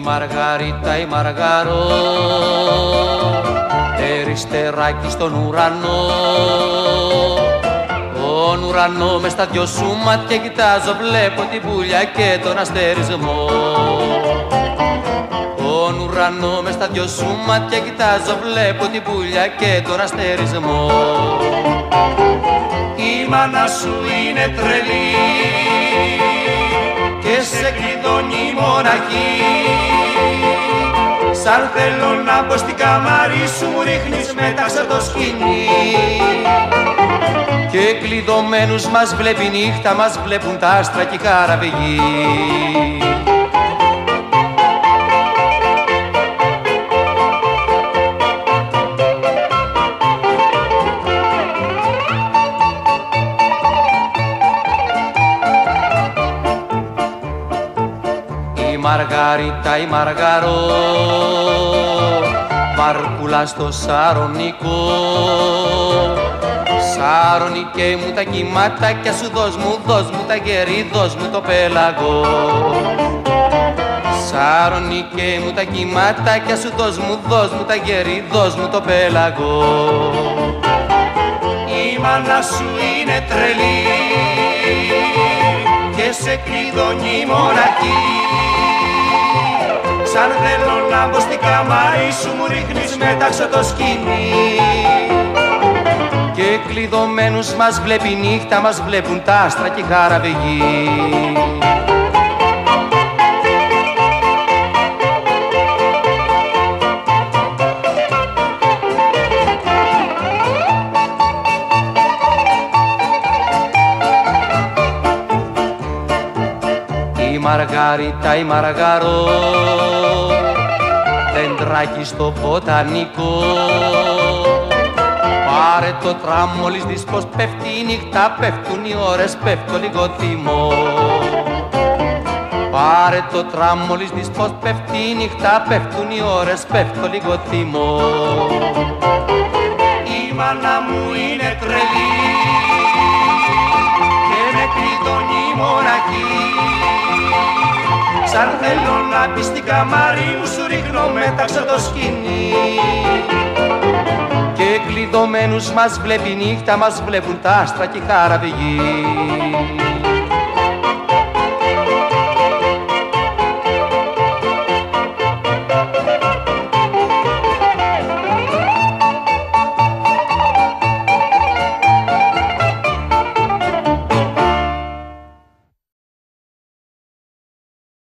Μαργαρίτα η Μαργαρό, εριστεράκι στον ουρανό. Τον ουρανό μες στα δυο σου μάτια κοιτάζω, βλέπω την πουλιά και τον αστερισμό. Τον ουρανό μες στα δυο σου μάτια κοιτάζω, βλέπω την πουλιά και τον αστερισμό. Η μάνα σου είναι τρελή και σε κλειδώνει μοναχή. Σαν θέλω να μπω στην καμάρι σου, μου ρίχνεις μέταξε το σκηνή. Και κλειδωμένους μας βλέπει νύχτα, μας βλέπουν τα άστρα και η καραβηγή. Η Μαργαρίτα η Μαργαρό, βαρκούλα στο Σαρονικό. Σαρονικέ μου τα κυματάκια σου, δώσ' μου τα γερί, δώσ' μου το πέλαγο. Σαρονικέ μου τα κυματάκια σου, δώσ' μου τα γερί, δώσ' μου το πέλαγο. Η μάνα σου είναι τρελή και σε κλειδώνει μοναχή. Σαν θέλω να μπω στην καμάρι σου, μου ρίχνεις μέταξε το σκηνή. Και κλειδωμένους μας βλέπει νύχτα, μας βλέπουν τα άστρα και η χαραβηγή. Η Μαργαρίτα η Μαργαρό, δέντρακι στο βοτανικό. Πάρε το τραμ μόλις δεις πως πέφτει η νύχτα, πέφτουν οι ώρες, πέφτω λίγο θυμό. Πάρε το τραμ μόλις δεις πως πέφτει η νύχτα, πέφτουν οι ώρες, πέφτω λίγο θυμό. Η μάνα μου είναι τρελή και με κλειδώνει μοναχή. Σαν θέλω να μπει στην καμάρι μου, σου ρίχνω μέταξε το σκηνή. Και κλειδωμένους μας βλέπει νύχτα, μας βλέπουν τα άστρα και η χαραβηγή.